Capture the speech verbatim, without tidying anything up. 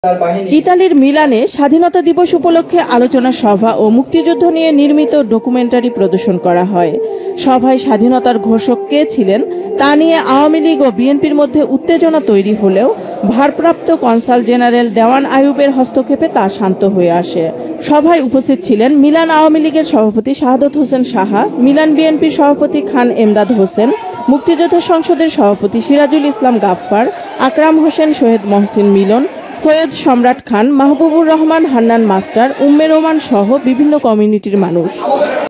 ইতালির মিলানে স্বাধীনতা দিবস উপলক্ষে আলোচনা সভা ও মুক্তিযুদ্ধ নিয়ে নির্মিত ডকুমেন্টারি প্রদর্শন করা হয়। সভায় স্বাধীনতার ঘোষক কে ছিলেন তা নিয়ে আওয়ামী লীগ ও বিএনপির মধ্যে উত্তেজনা তৈরি হলেও ভারপ্রাপ্ত কনসাল জেনারেল দেওয়ান আইয়ুবের হস্তক্ষেপে তা শান্ত হয়ে আসে। সভায় উপস্থিত ছিলেন মিলান আওয়ামী লীগের সভাপতি শাহাদত হোসেন সাহা, মিলান বিএনপির সভাপতি খান এমদাদ হোসেন, মুক্তিযোদ্ধা সংসদের সভাপতি সিরাজুল ইসলাম গাফফার, আকরাম হোসেন, শহীদ মহসিন মিলন, সৈয়দ সম্রাট খান, মাহবুবুর রহমান হান্নান মাস্টার, উম্মে রোমান সহ বিভিন্ন কমিউনিটির মানুষ।